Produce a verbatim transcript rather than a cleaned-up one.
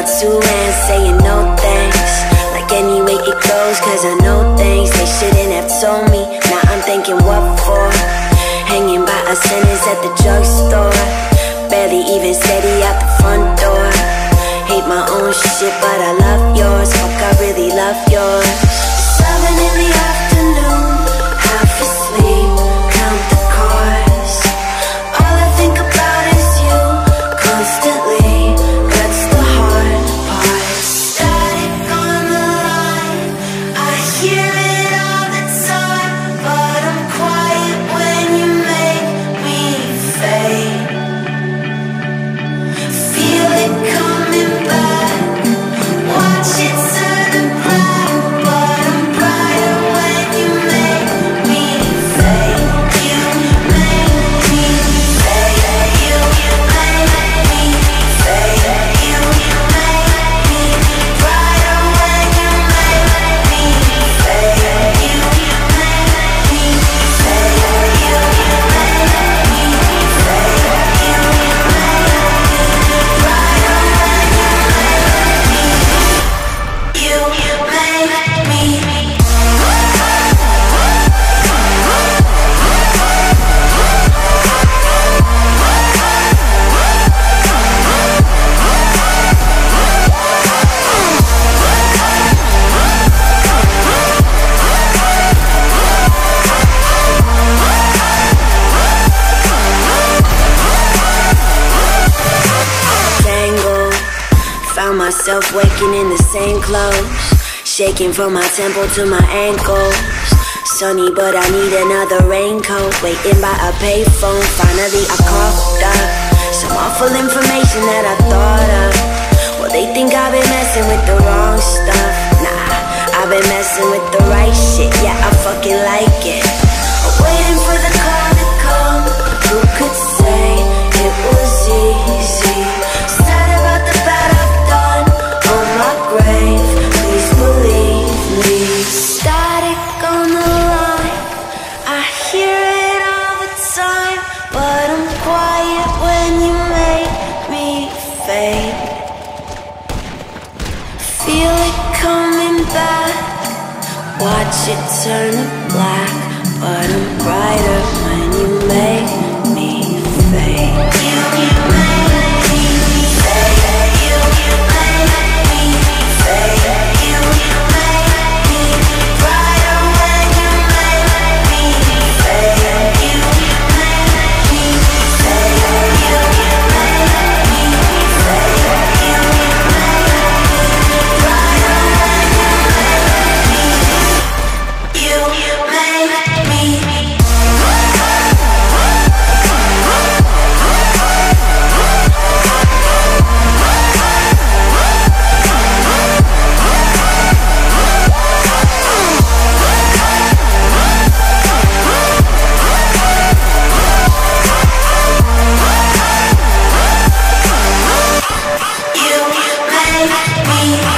two hands saying no thanks. Like any way it goes, cause I know things they shouldn't have told me. Now I'm thinking what for? Hanging by a sentence at the drugstore, barely even steady out the front door. Hate my own shit, but I love yours. Fuck, I really love yours. Seven in the afternoon, half asleep, count the cars. All I think about is you, constantly. That's the hard part. Static on the line, I hear it all the time, but I'm quiet when you make me fade. Feel it coming back, watch it turn to black, but I'm brighter when you make me fade. You make me fade. You make me fade. You make me brighter when you make me fade. You make me fade. You make me fade. You make me brighter when you make me. You make me. Tangled, found myself waking in the same clothes, shaking from my temple to my ankles. Sunny, but I need another raincoat. Waiting by a payphone, finally I coughed up some awful information that I thought of. Well, they think I've been messing with the wrong stuff. Nah, I've been messing with the right shit. Yeah, I fucking like it. Waiting for the call to come. Who could say it was easy? Sad about the bad I've done on my grave. Please believe me. Static on the line, I hear it all the time, but I'm quiet when you make me fade. Feel it coming back, watch it turn to black, but I'm brighter when you make me fade. You, you make me fade. You, you make me fade. You, you make me brighter when you make me fade. You, you make me fade. You, you make me fade. You, you make me brighter when you make me. You, you make me. You make me.